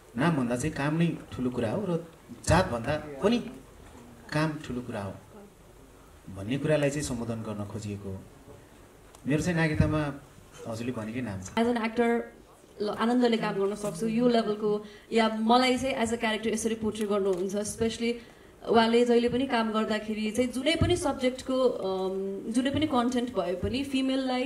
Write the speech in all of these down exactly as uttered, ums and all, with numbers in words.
नामभन्दा चाहिँ काम नै ठुलो कुरा हो र जातभन्दा पनि काम ठुलो कुरा हो भन्ने कुरालाई चाहिँ सम्बोधन गर्न खोजिएको हो। मेरो चाहिँ नागरिकतामा हजुरले भनेकै नाम छ। एज एन एक्टर आनन्दले काम गर्न सक्छु यो लेभलको, या मलाई चाहिँ एज अ क्यारेक्टर यसरी पोर्ट्रे गर्नुहुन्छ। स्पेसली उहाँले जहिले पनि काम गर्दाखेरि चाहिँ जुनै पनि सब्जेक्टको जुनै पनि कन्टेन्ट भए पनि फिमेललाई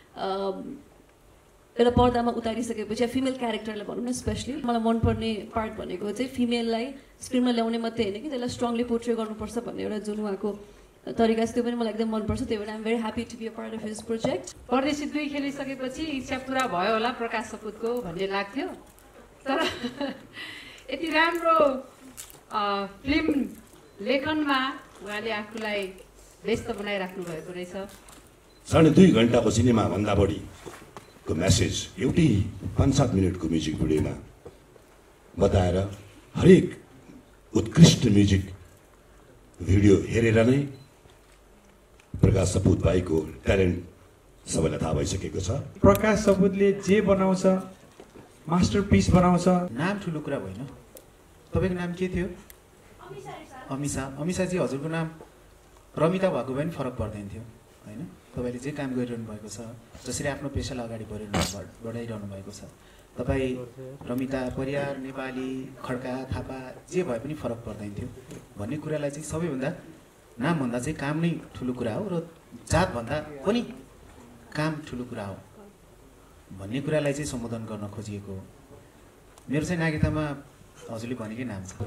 एउटा पर्दामा उतारिसकेपछि या फिमेल क्यारेक्टरलाई भनौँ न, स्पेसली मलाई मनपर्ने पार्ट भनेको चाहिँ फिमेललाई स्क्रिनमा ल्याउने मात्रै होइन कि त्यसलाई स्ट्रङली पोर्ट्रे गर्नुपर्छ भन्ने एउटा जुन उहाँको तरिका छ त्यो पनि मलाई एकदम मनपर्छ। त्यही भएर I'm very happy to be a part of his project. Pardeshi दुई खेलिसकेपछि इच्छा पुरा भयो होला प्रकाश सपुतको भन्ने लाग्थ्यो, तर यति राम्रो फिल्म लेखनमा उहाँले आफूलाई व्यस्त बनाइराख्नु भएको रहेछ। साढे दुई घन्टाको सिनेमा भन्दा बढीको मेसेज एउटै पाँच सात मिनटको म्युजिक भिडियोमा बताएर हरेक उत्कृष्ट म्युजिक भिडियो हेरेर नै प्रकाश सपुत भाइको ट्यालेन्ट सबैलाई थाहा भइसकेको छ। प्रकाश सपुतले जे बनाउँछ मास्टरपिस बनाउँछ। नाम ठुलो कुरा होइन। तपाईँको नाम के थियो? अमिषा। अमिषाजी हजुरको नाम रमिता भएको भए पनि फरक पर्दैन थियो होइन। तपाईँले जे काम गरिरहनु भएको छ, जसरी आफ्नो पेसालाई अगाडि बढाइरहनु बढाइरहनु भएको छ, तपाईँ रमिता परियार नेपाली खड्का थापा जे भए पनि फरक पर्दैन थियो भन्ने कुरालाई चाहिँ सबैभन्दा नामभन्दा चाहिँ काम नै ठुलो कुरा हो र जातभन्दा पनि काम ठुलो कुरा हो भन्ने कुरालाई चाहिँ सम्बोधन गर्न खोजिएको हो। मेरो चाहिँ नागरिकतामा हजुरले भनेकै नाम छ।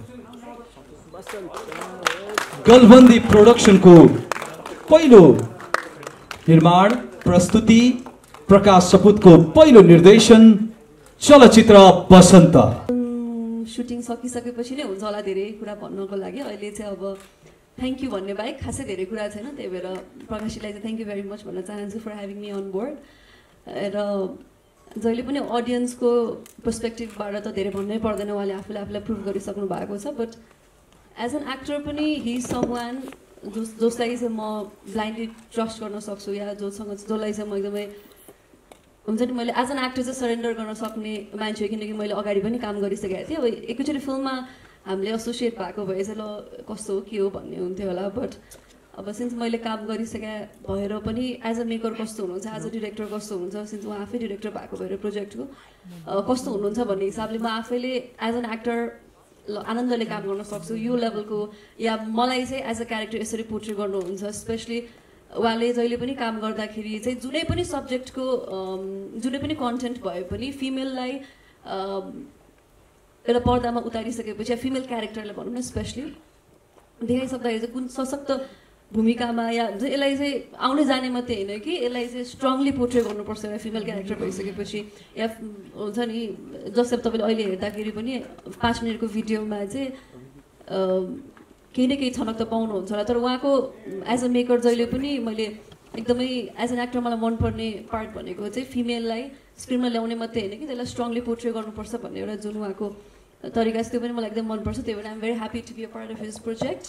गलबन्दी प्रोडक्सनको पहिलो निर्माण प्रस्तुति प्रकाश सपुतको पहिलो निर्देशन चलचित्र बसन्त। सुटिङ सकिसकेपछि नै हुन्छ होला धेरै कुरा भन्नको लागि। अहिले चाहिँ अब थ्याङ्क यू भन्ने बाहेक खासै धेरै कुरा छैन। त्यही भएर प्रकाशीलाई चाहिँ थ्याङ्क यू भेरी मच भन्न चाहन्छु for having me on board. र जहिले पनि अडियन्सको पर्सपेक्टिभबाट त धेरै भन्नै पर्दैन, उहाँले आफूले आफूलाई प्रुभ गरिसक्नु भएको छ। बट एज एन एक्टर पनि हि इज सम वान जस जसलाई चाहिँ म ब्लाइन्डली ट्रस्ट गर्न सक्छु, या जोसँग जसलाई चाहिँ म एकदमै हुन्छ नि मैले एज एन एक्टर चाहिँ सरेन्डर गर्न सक्ने मान्छे हो। किनकि मैले अगाडि पनि काम गरिसकेको थिएँ। अब एकैचोटि फिल्ममा हामीले एसोसिएट भएको भए चाहिँ ल कस्तो हो के हो भन्ने हुन्थ्यो होला। बट अब सिन्स मैले काम गरिसके भएर पनि एज अ मेकर कस्तो हुनुहुन्छ, एज अ डिरेक्टर कस्तो हुनुहुन्छ, सिन्स उहाँ आफै डिरेक्टर भएको भएर प्रोजेक्टको कस्तो हुनुहुन्छ भन्ने हिसाबले म आफैले एज एन एक्टर आनन्दले काम गर्न सक्छु यो लेभलको, या मलाई चाहिँ एज अ क्यारेक्टर यसरी पोर्ट्रे गर्नुहुन्छ। स्पेसली उहाँले जहिले पनि काम गर्दाखेरि चाहिँ जुनै पनि सब्जेक्टको जुनै पनि कन्टेन्ट भए पनि फिमेललाई एउटा पर्दामा उतारिसकेपछि या फिमेल क्यारेक्टरलाई भनौँ न, स्पेसली देखाइसक्दाखेरि चाहिँ कुन सशक्त भूमिकामा या यसलाई चाहिँ आउने जाने मात्रै होइन कि यसलाई चाहिँ स्ट्रङली पोर्ट्रे गर्नुपर्छ एउटा फिमेल क्यारेक्टर भइसकेपछि। या हुन्छ नि जस्तै तपाईँले अहिले हेर्दाखेरि पनि पाँच मिनटको भिडियोमा चाहिँ केही न केही छनक त पाउनुहुन्छ होला। तर उहाँको एज अ मेकर जहिले पनि मैले एकदमै एज एन एक्टर मलाई मनपर्ने पार्ट भनेको चाहिँ फिमेललाई स्क्रिनमा ल्याउने मात्रै होइन कि त्यसलाई स्ट्रङली पोर्ट्रे गर्नुपर्छ भन्ने एउटा जुन उहाँको तरिका छ त्यो पनि मलाई एकदम मनपर्छ। त्यही भएर I'm very happy to be a part of his project.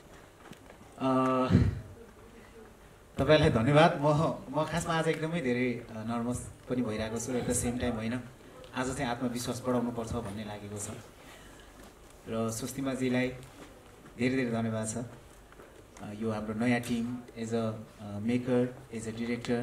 तपाईँलाई धन्यवाद। म म खासमा आज एकदमै धेरै नर्भस पनि भइरहेको छु। एट द सेम टाइम होइन, आज चाहिँ आत्मविश्वास बढाउनुपर्छ भन्ने लागेको छ। र सुस्तिमाजीलाई धेरै धेरै धन्यवाद छ। यो हाम्रो नयाँ team as a maker as a director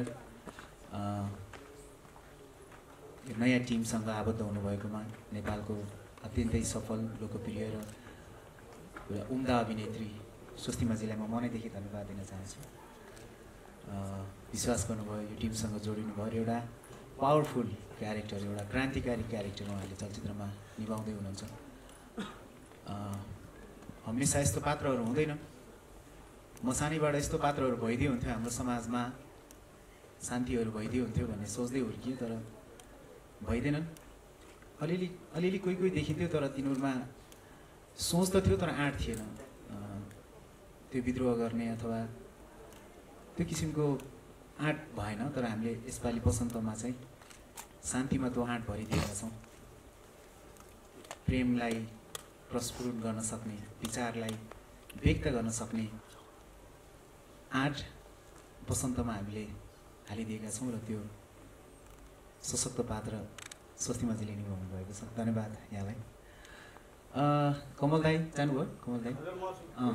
यो नयाँ टिमसँग आबद्ध हुनुभएकोमा नेपालको अत्यन्तै सफल लोकप्रिय र एउटा उम्दा अभिनेत्री सुस्तिमाजीलाई म मनैदेखि धन्यवाद दिन चाहन्छु। विश्वास गर्नुभयो, यो टिमसँग जोडिनु भयो, एउटा पावरफुल क्यारेक्टर, एउटा क्रान्तिकारी क्यारेक्टर उहाँले चलचित्रमा निभाउँदै हुनुहुन्छ। हमेसा यस्तो पात्रहरू हुँदैन। म सानैबाट यस्तो पात्रहरू भइदियो हुन्थ्यो हाम्रो समाजमा, शान्तिहरू भइदियो हुन्थ्यो भन्ने सोच्दै हुर्कियो, तर भइदिएनन्। अलिअलि अलिअलि कोही कोही देखिन्थ्यो, तर तिनीहरूमा सोच त थियो तर आँट थिएन त्यो विद्रोह गर्ने अथवा त्यो किसिमको आँट भएन। तर हामीले यसपालि बसन्तमा चाहिँ शान्तिमा त्यो आँट भरिदिएका छौँ। प्रेमलाई प्रस्फुट गर्न सक्ने, विचारलाई व्यक्त गर्न सक्ने आँट बसन्तमा हामीले हालिदिएका छौँ र त्यो सशक्त पात्र स्वस्तिमाजीले निभाउनु भएको छ। धन्यवाद यहाँलाई। कमल दाई जानुभयो कमल दाई अँ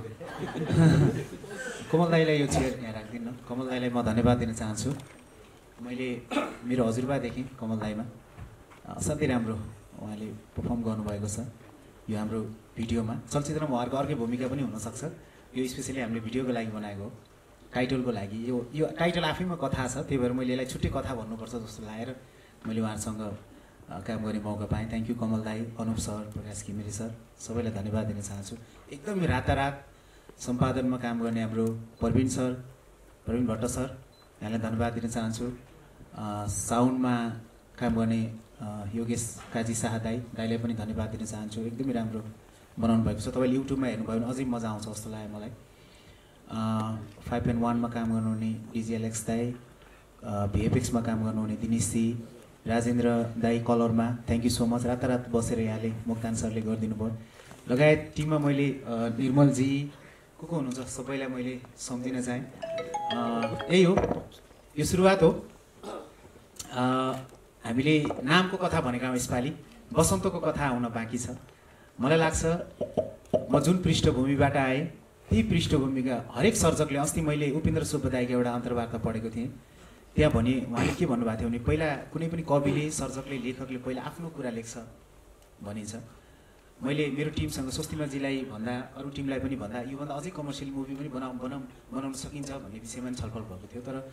कमल दाईलाई यो चेयर यहाँ राखिदिनु न। कमल दाईलाई म धन्यवाद दिन चाहन्छु। मैले मेरो हजुरबा देखेँ कमल दाईमा, असाध्यै राम्रो उहाँले पर्फर्म गर्नुभएको छ यो हाम्रो भिडियोमा। चलचित्रमा उहाँहरूको अर्कै भूमिका पनि हुनसक्छ, यो स्पेसली हामीले भिडियोको लागि बनाएको, टाइटलको लागि। यो यो टाइटल आफैमा कथा छ, त्यही भएर मैले यसलाई छुट्टै कथा भन्नुपर्छ जस्तो लागेर मैले उहाँहरूसँग काम गर्ने मौका पाएँ। थ्याङ्क यू कमल दाई, अनुप सर, प्रकाश घिमिरे सर, सबैलाई धन्यवाद दिन चाहन्छु। एकदमै रातारात सम्पादनमा काम गर्ने हाम्रो प्रवीण सर, प्रवीण भट्ट सर, यहाँलाई धन्यवाद दिन चाहन्छु। साउन्डमा काम गर्ने योगेश काजी शाह दाई, दाईलाई पनि धन्यवाद दिन चाहन्छु। एकदमै राम्रो बनाउनु भएको छ। तपाईँले युट्युबमा हेर्नुभयो भने अझै मजा आउँछ जस्तो लाग्यो मलाई। फाइभ एन्ड वानमा काम गर्नुहुने डिजिएलएक्स दाई, भिएफएक्समा काम गर्नुहुने दिनेश सी, राजेन्द्र दाई कलरमा थ्याङ्क यू सो मच। रातारात बसेर यहाँले मोक्तान सरले गरिदिनु भयो, लगायत टिममा मैले निर्मलजी को को हुनुहुन्छ सबैलाई मैले सम्झिन चाहेँ। यही हो, यो सुरुवात हो। हामीले नामको कथा भनेका हौँ, यसपालि बसन्तको कथा आउन बाँकी छ। मलाई लाग्छ म जुन पृष्ठभूमिबाट आएँ त्यही पृष्ठभूमिका हरेक सर्जकले, अस्ति मैले उपेन्द्र सुब्बादाईको एउटा अन्तर्वार्ता पढेको थिएँ, त्यहाँ भने उहाँले के भन्नुभएको थियो भने पहिला कुनै पनि कविले, सर्जकले, लेखकले पहिला आफ्नो कुरा लेख्छ भनिन्छ। मैले मेरो टिमसँग स्वस्तिमाजीलाई भन्दा, अरू टिमलाई पनि भन्दा योभन्दा अझै कमर्सियल मुभी पनि बनाउ बनाउ बनाउन सकिन्छ भन्ने विषयमा पनि छलफल भएको थियो। तर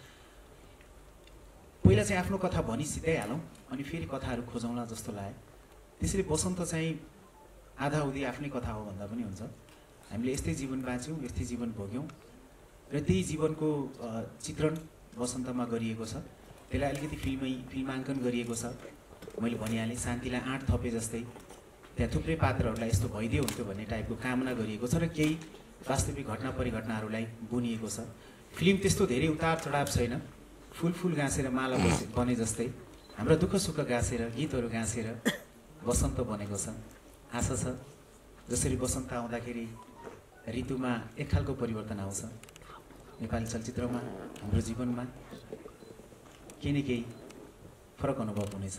पहिला चाहिँ आफ्नो कथा भनी सिधाइहालौँ, अनि फेरि कथाहरू खोजौँला जस्तो लाग्यो। त्यसरी बसन्त चाहिँ आधा हुँदै आफ्नै कथा हो भन्दा पनि हुन्छ। हामीले यस्तै जीवन बाँच्यौँ, यस्तै जीवन भोग्यौँ र त्यही जीवनको चित्रण बसन्तमा गरिएको छ। त्यसलाई अलिकति फिल्मै फिल्माङ्कन गरिएको छ। मैले भनिहालेँ शान्तिलाई आँट थपे जस्तै त्यहाँ थुप्रै पात्रहरूलाई यस्तो भइदियो हुन्थ्यो भन्ने टाइपको कामना गरिएको छ र केही वास्तविक घटना परिघटनाहरूलाई बुनिएको छ। फिल्म त्यस्तो धेरै उतार चढाव छैन, फुल फुल गाँसेर माला बने जस्तै हाम्रो दुःख सुख गाँसेर, गीतहरू गाँसेर बसन्त बनेको छ। आशा छ जसरी बसन्त आउँदाखेरि ऋतुमा एक खालको परिवर्तन आउँछ, नेपाली चलचित्रमा, हाम्रो जीवनमा केही न केही फरक अनुभव हुनेछ।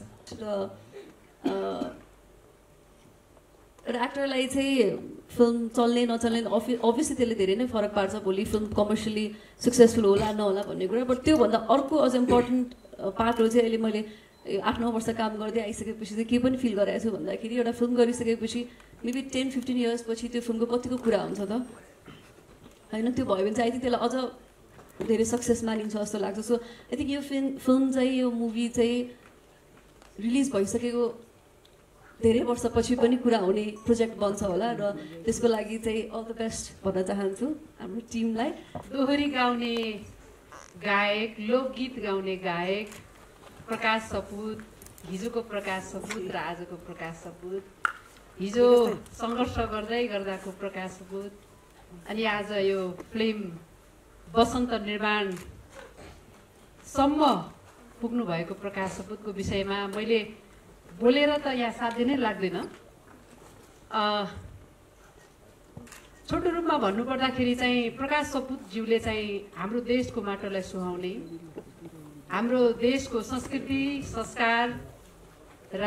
र एक्टरलाई चाहिँ फिल्म चल्ने नचल्ने अफि अभियसली त्यसले धेरै नै फरक पार्छ। भोलि फिल्म कमर्सियली सक्सेसफुल होला नहोला भन्ने कुरा। बट त्योभन्दा अर्को अझ इम्पोर्टेन्ट पार्ट हो चाहिँ अहिले मैले आठ नौ वर्ष काम गर्दै आइसकेपछि चाहिँ के पनि फिल गराएको छु भन्दाखेरि एउटा फिल्म गरिसकेपछि मेबी टेन फिफ्टिन इयर्स पछि त्यो फिल्मको कतिको कुरा हुन्छ त होइन। त्यो भयो भने चाहिँ आई थिङ्क त्यसलाई अझ धेरै सक्सेस मानिन्छ जस्तो लाग्छ। सो आई थिङ्क यो फिल्म फिल्म चाहिँ यो मुभी चाहिँ रिलिज भइसकेको धेरै वर्षपछि पनि कुरा हुने प्रोजेक्ट बन्छ होला र त्यसको लागि चाहिँ अल द बेस्ट भन्न चाहन्छु हाम्रो टिमलाई। दोहोरी गाउने गायक, लोकगीत गाउने गायक प्रकाश सपुत, हिजोको प्रकाश सपुत र आजको प्रकाश सपुत, हिजो सङ्घर्ष गर्दै गर्दाको प्रकाश सपुत, अनि आज यो फिल्म बसन्त निर्माणसम्म पुग्नु भएको प्रकाश सपुतको विषयमा मैले बोलेर त यहाँ साध्य नै लाग्दैन। छोटो रूपमा भन्नुपर्दाखेरि चाहिँ प्रकाश सपुतज्यूले चाहिँ हाम्रो देशको माटोलाई सुहाउने, हाम्रो देशको संस्कृति संस्कार र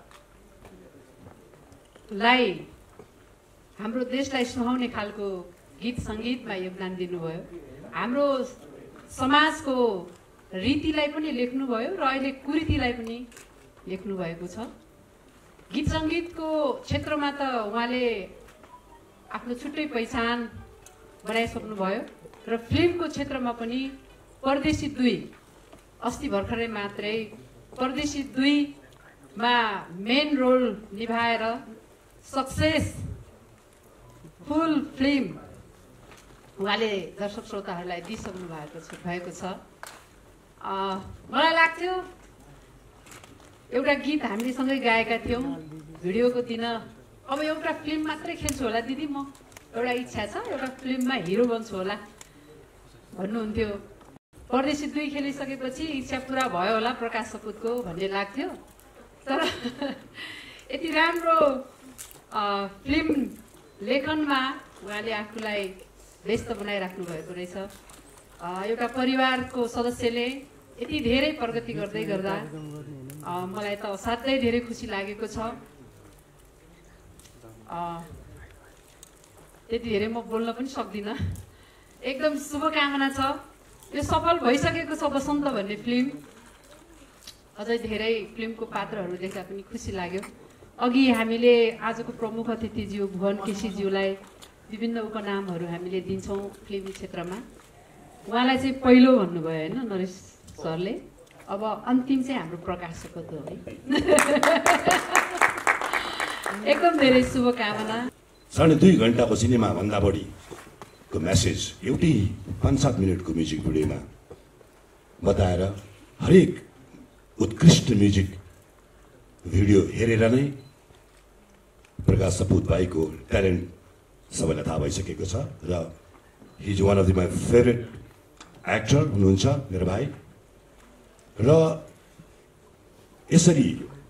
लाई हाम्रो देशलाई सुहाउने खालको गीत सङ्गीतमा योगदान दिनुभयो। हाम्रो समाजको रीतिलाई पनि लेख्नुभयो र अहिले कुरीतिलाई पनि लेख्नु भएको छ। गीत सङ्गीतको क्षेत्रमा त उहाँले आफ्नो छुट्टै पहिचान बनाइसक्नुभयो र फिल्मको क्षेत्रमा पनि परदेशी दुई अस्ति भर्खरै मात्रै परदेशी दुईमा मेन रोल निभाएर सक्सेस फुल फिल्म उहाँले दर्शक श्रोताहरूलाई दिइसक्नु भएको छ भएको छ मलाई लाग्थ्यो एउटा गीत हामीले सँगै गाएका थियौँ भिडियोको दिन, अब एउटा फिल्म मात्रै खेल्छु होला दिदी, म एउटा इच्छा छ एउटा फिल्ममा हिरो बन्छु होला भन्नुहुन्थ्यो। परदेशी दुई खेलिसकेपछि इच्छा पुरा भयो होला प्रकाश सपुतको भन्ने लाग्थ्यो। तर यति राम्रो फिल्म लेखनमा उहाँले आफूलाई व्यस्त बनाइराख्नु भएको रहेछ। एउटा परिवारको सदस्यले यति धेरै प्रगति गर्दै गर्दा मलाई त असाध्यै धेरै खुसी लागेको छ। त्यति धेरै म बोल्न पनि सक्दिनँ। एकदम शुभकामना छ, यो सफल भइसकेको छ बसन्त भन्ने फिल्म। अझै धेरै फिल्मको पात्रहरू देख्दा पनि खुसी लाग्यो। अघि हामीले आजको प्रमुख अतिथिज्यू भुवन केसीज्यूलाई विभिन्न उपनामहरू हामीले दिन्छौँ फिल्मी क्षेत्रमा। उहाँलाई चाहिँ पहिलो भन्नुभयो होइन नरेश सरले, अब अन्तिम चाहिँ हाम्रो प्रकाश सपुत हो है। एकदम धेरै शुभकामना। साढे दुई घन्टाको सिनेमा भन्दा बढीको मेसेज एउटै पाँच सात मिनटको म्युजिक भिडियोमा बताएर हरेक उत्कृष्ट म्युजिक भिडियो हेरेर नै प्रकाश सपुत भाइको ट्यालेन्ट सबैलाई थाहा भइसकेको छ र he is one of the my favourite actor हुनुहुन्छ मेरो भाइ। र यसरी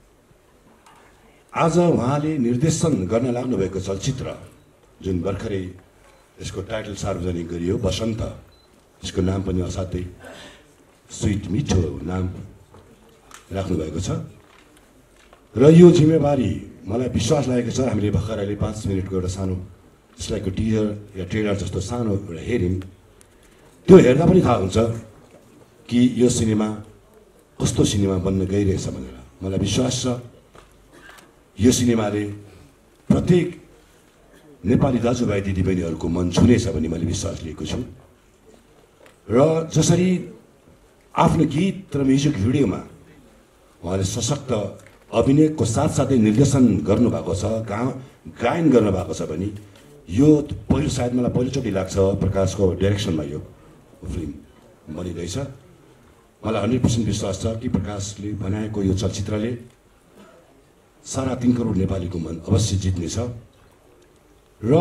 आज उहाँले निर्देशन गर्न लाग्नुभएको चलचित्र जुन भर्खरै यसको टाइटल सार्वजनिक गरियो बसन्त, यसको नाम पनि असाध्यै स्विट मिठो नाम राख्नुभएको छ र यो जिम्मेवारी मलाई विश्वास लागेको छ। हामीले भर्खर अहिले पाँच मिनटको एउटा सानो यसलाईको टिजर या ट्रेलर जस्तो सानो एउटा हेऱ्यौँ, त्यो हेर्दा पनि थाहा हुन्छ कि यो सिनेमा कस्तो सिनेमा बन्न गइरहेछ भनेर। मलाई विश्वास छ यो सिनेमाले प्रत्येक नेपाली दाजुभाइ दिदीबहिनीहरूको मन छुनेछ भन्ने मैले विश्वास लिएको छु। र जसरी आफ्नो गीत र म्युजिक भिडियोमा उहाँले सशक्त अभिनयको साथसाथै निर्देशन गर्नुभएको छ, गा गायन गर्नुभएको छ भने यो पहिलो सायद मलाई पहिलोचोटि लाग्छ प्रकाशको डाइरेक्सनमा यो फिल्म बनिरहेछ। मलाई हन्ड्रेड पर्सेन्ट विश्वास छ कि प्रकाशले बनाएको यो चलचित्रले सारा तीन करोड नेपालीको मन अवश्य जित्नेछ। र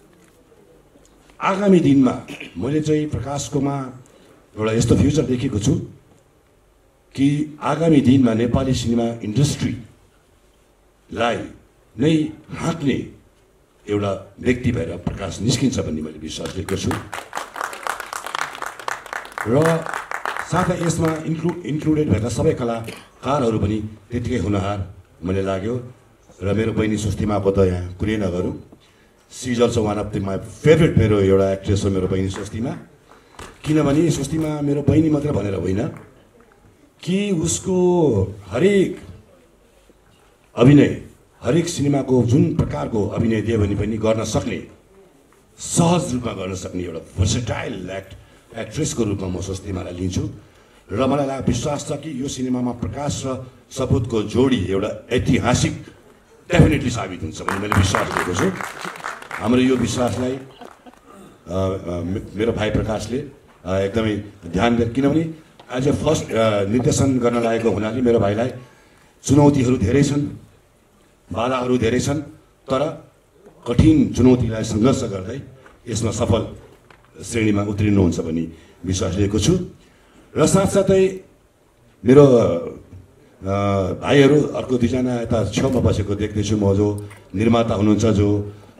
आगामी दिनमा मैले चाहिँ प्रकाशकोमा एउटा यस्तो फ्युचर देखेको छु कि आगामी दिनमा नेपाली सिनेमा इन्डस्ट्रीलाई नै हाँक्ने एउटा व्यक्ति भएर प्रकाश निस्किन्छ भन्ने मैले विश्वास लिएको छु। र साथै यसमा इन्क्लु इन्क्लुडेड भएका सबै कलाकारहरू पनि त्यतिकै हुनहार मैले लाग्यो। र मेरो बहिनी स्वस्तिमाको त यहाँ कुरै नगरौँ, she is also one of the my favourite मेरो एउटा एक्ट्रेस हो मेरो बहिनी स्वस्तिमा। किनभने स्वस्तिमा मेरो बहिनी मात्र भनेर होइन कि उसको हरेक अभिनय हरेक सिनेमाको जुन प्रकारको अभिनय दियो भने पनि गर्न सक्ने, सहज रूपमा गर्न सक्ने एउटा भर्सेटाइल एक्ट एक्ट्रेसको रूपमा म स्वस्तिमालाई लिन्छु। र मलाई लाग्छ विश्वास छ कि यो सिनेमामा प्रकाश र सपुतको जोडी एउटा ऐतिहासिक डेफिनेटली साबित हुन्छ भन्ने मैले विश्वास लिएको छु। हाम्रो यो विश्वासलाई मेरो भाइ प्रकाशले एकदमै ध्यान दिए, किनभने एज ए फर्स्ट निर्देशन गर्न लागेको हुनाले मेरो भाइलाई चुनौतीहरू धेरै छन्, बाधाहरू धेरै छन्, तर कठिन चुनौतीलाई सङ्घर्ष गर्दै यसमा सफल श्रेणीमा उत्रिनुहुन्छ भन्ने विश्वास लिएको छु। र साथसाथै मेरो भाइहरू अर्को दुईजना यता छेउमा बसेको देख्दैछु म, जो निर्माता हुनुहुन्छ, जो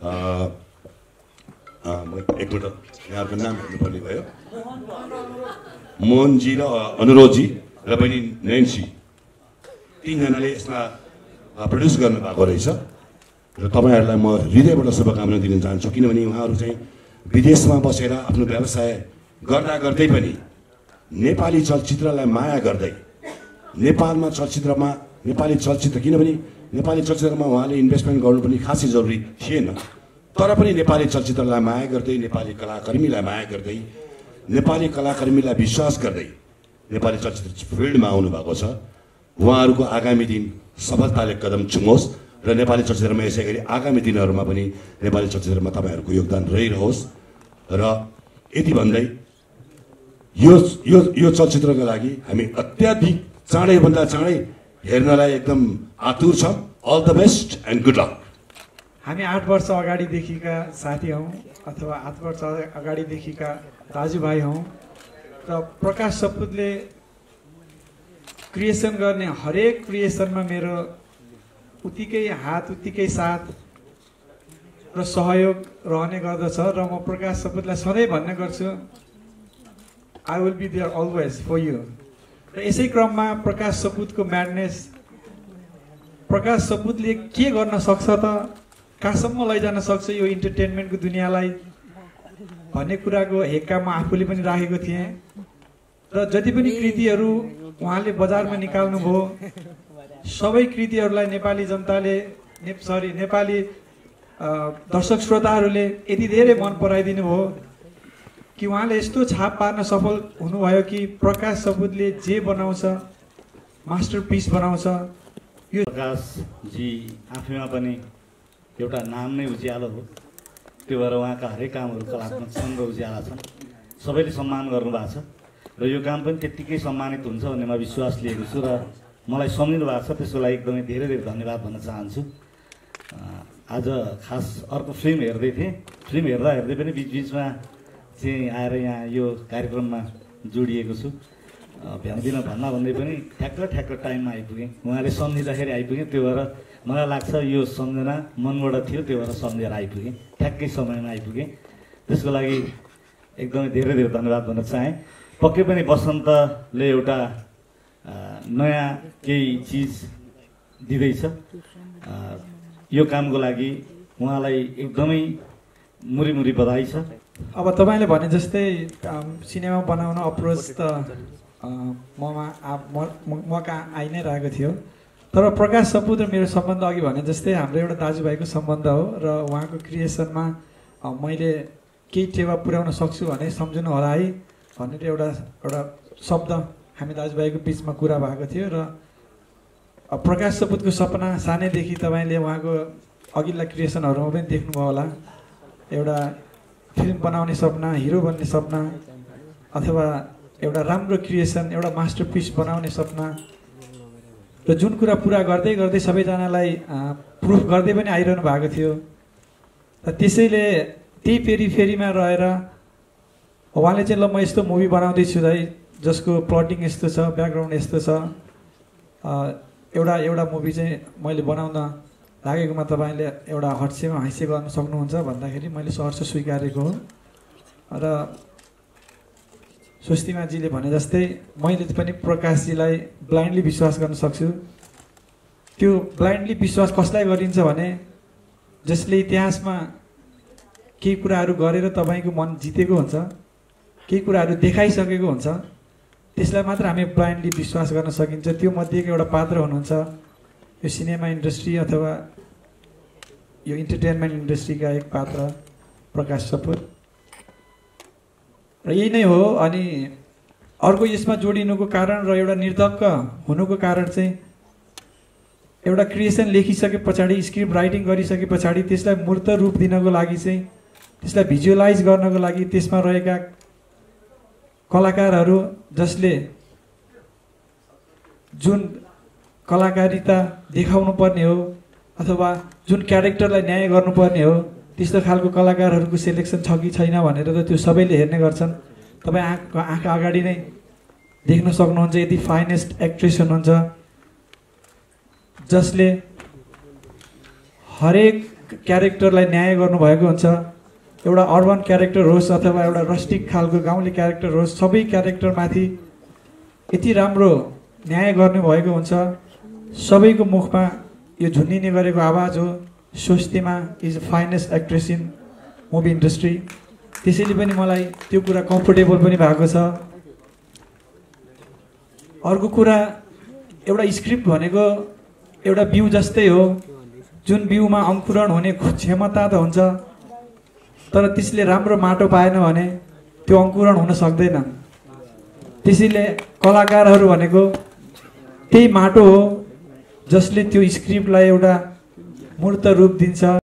एकपल्ट यहाँहरूको नाम हेर्नुपर्ने भयो, मोहनजी र अनुरोधजी र बहिनी नैन्सी, तिनजनाले यसमा प्रड्युस गर्नुभएको रहेछ। र तपाईँहरूलाई म हृदयबाट शुभकामना दिन चाहन्छु, किनभने उहाँहरू चाहिँ विदेशमा बसेर आफ्नो व्यवसाय गर्दा गर्दै पनि नेपाली चलचित्रलाई माया गर्दै नेपालमा चलचित्रमा नेपाली चलचित्र, किनभने नेपाली चलचित्रमा उहाँले इन्भेस्टमेन्ट गर्नु पनि खासै जरुरी थिएन, तर पनि नेपाली चलचित्रलाई माया गर्दै, नेपाली कलाकर्मीलाई माया गर्दै, नेपाली कलाकर्मीलाई विश्वास गर्दै नेपाली चलचित्र फिल्डमा आउनुभएको छ। उहाँहरूको आगामी दिन सफलताले कदम छुमोस् र नेपाली चलचित्रमा यसै गरी आगामी दिनहरूमा पनि नेपाली चलचित्रमा तपाईँहरूको योगदान रहिरहोस्। र यति भन्दै यो यो यो चलचित्रको लागि हामी अत्याधिक चाँडैभन्दा चाँडै हेर्नलाई एकदम आतुर छौँ। All the best and good luck. हामी आठ वर्ष अगाडिदेखिका साथी हौँ अथवा आठ वर्ष अगाडिदेखिका दाजुभाइ हौँ र प्रकाश सपुतले क्रिएसन गर्ने हरेक क्रिएसनमा मेरो उत्तिकै हात उत्तिकै साथ र सहयोग रहने गर्दछ। र म प्रकाश सपुतलाई सधैँ भन्ने गर्छु, I will be there always for you. र यसै क्रममा प्रकाश सपुतको म्याडनेस, प्रकाश सपुतले के गर्न सक्छ त कहाँसम्म लैजान सक्छ यो इन्टरटेनमेन्टको दुनियाँलाई भन्ने कुराको हेक्का म आफूले पनि राखेको थिएँ र जति पनि कृतिहरू उहाँले बजारमा निकाल्नुभयो सबै कृतिहरूलाई नेपाली जनताले ने सरी नेपाली दर्शक श्रोताहरूले यति धेरै मन पराइदिनु भयो कि उहाँले यस्तो छाप पार्न सफल हुनुभयो कि प्रकाश सपुतले जे बनाउँछ मास्टरपिस बनाउँछ। यो प्रकाशजी आफैमा पनि एउटा नाम नै उज्यालो हो, त्यो भएर उहाँका हरेक कामहरू कलात्मक छन् र उज्याला छन्, सबैले सम्मान गर्नुभएको छ र यो काम पनि त्यत्तिकै सम्मानित हुन्छ भन्ने म विश्वास लिएको छु र मलाई सम्झिनु भएको छ, त्यसको लागि एकदमै धेरै धेरै धन्यवाद भन्न चाहन्छु। आज खास अर्को फिल्म हेर्दै थिएँ, फिल्म हेर्दा हेर्दै पनि बिचबिचमा चाहिँ आएर यहाँ यो कार्यक्रममा जोडिएको छु। भ्याउँदिन भन्दा भन्दै पनि ठ्याक्क ठ्याक्क टाइममा आइपुगेँ, उहाँले सम्झिँदाखेरि आइपुगेँ, त्यो भएर मलाई लाग्छ यो सम्झना मनबाट थियो, त्यो भएर सम्झेर आइपुगेँ, ठ्याक्कै समयमा आइपुगेँ। त्यसको लागि एकदमै धेरै धेरै धन्यवाद भन्न चाहेँ। पक्कै पनि बसन्तले एउटा नयाँ केही चिज दिँदैछ, यो कामको लागि उहाँलाई एकदमै मुरी-मुरी बधाई छ। अब तपाईँले भने जस्तै सिनेमा बनाउन अप्रोच त ममा मका आइ नै रहेको थियो, तर प्रकाश सपुत र मेरो सम्बन्ध अघि भने जस्तै हाम्रो एउटा दाजुभाइको सम्बन्ध हो र उहाँको क्रिएसनमा मैले केही टेवा पुर्याउन सक्छु भने सम्झनु होला है भनेर एउटा एउटा शब्द हामी दाजुभाइको बिचमा कुरा भएको थियो। र प्रकाश सपुतको सपना सानैदेखि तपाईँले उहाँको अघिल्ला क्रिएसनहरूमा पनि देख्नुभयो होला, एउटा फिल्म बनाउने सपना, हिरो बन्ने सपना अथवा एउटा राम्रो क्रिएसन, एउटा मास्टरपिस बनाउने सपना र जुन कुरा पुरा गर्दै गर्दै सबैजनालाई प्रुफ गर्दै पनि आइरहनु भएको थियो। र त्यसैले त्यही पेरिफेरीमा रहेर उहाँले चाहिँ ल म यस्तो मुभी बनाउँदैछु है जसको प्लटिङ यस्तो छ, ब्याकग्राउन्ड यस्तो छ, एउटा एउटा मुभी चाहिँ मैले बनाउन लागेकोमा तपाईँले एउटा हट्सेमा हास्य गर्न सक्नुहुन्छ भन्दाखेरि मैले सहर्ष स्वीकारेको हो। र स्वस्तिमाजीले भने जस्तै मैले पनि प्रकाशजीलाई ब्लाइन्डली विश्वास गर्न सक्छु। त्यो ब्लाइन्डली विश्वास कसलाई गरिन्छ भने जसले इतिहासमा केही कुराहरू गरेर तपाईँको मन जितेको हुन्छ, केही कुराहरू देखाइसकेको हुन्छ, त्यसलाई मात्र हामी ब्लाइन्डली विश्वास गर्न सकिन्छ। त्यो मध्येको एउटा पात्र हुनुहुन्छ यो सिनेमा इन्डस्ट्री अथवा यो इन्टरटेनमेन्ट इन्डस्ट्रीका एक पात्र प्रकाश सपुत र यही नै हो। अनि अर्को यसमा जोडिनुको कारण र एउटा निर्धक्क हुनुको कारण चाहिँ एउटा क्रिएसन लेखिसके पछाडि, स्क्रिप्ट राइटिङ गरिसके पछाडि त्यसलाई मूर्त रूप दिनको लागि चाहिँ, त्यसलाई भिजुअलाइज गर्नको लागि त्यसमा रहेका कलाकारहरू जसले जुन कलाकारिता देखाउनु पर्ने हो अथवा जुन क्यारेक्टरलाई न्याय गर्नुपर्ने हो त्यस्तो खालको कलाकारहरूको सेलेक्सन छ कि छैन भनेर त त्यो सबैले हेर्ने गर्छन्। तपाईँ आँखा आँखा अगाडि नै देख्न सक्नुहुन्छ यदि फाइनेस्ट एक्ट्रेस हुनुहुन्छ जसले हरेक क्यारेक्टरलाई न्याय गर्नुभएको हुन्छ, एउटा अर्बन क्यारेक्टर होस् अथवा एउटा रस्टिक खालको गाउँले क्यारेक्टर होस्, सबै क्यारेक्टरमाथि यति राम्रो न्याय गर्नुभएको हुन्छ। सबैको मुखमा यो झुन्डिने गरेको आवाज हो Swastima is a finest actress in movie industry. त्यसैले पनि मलाई त्यो कुरा कम्फोर्टेबल पनि भएको छ। अर्को कुरा, एउटा स्क्रिप्ट भनेको एउटा बिउ जस्तै हो, जुन बिउमा अङ्कुरण हुने क्षमता त हुन्छ तर त्यसले राम्रो माटो पाएन भने त्यो अङ्कुरण हुन सक्दैन। त्यसैले कलाकारहरू भनेको त्यही माटो हो जसले त्यो स्क्रिप्टलाई एउटा मूर्त रूप दिन्छ।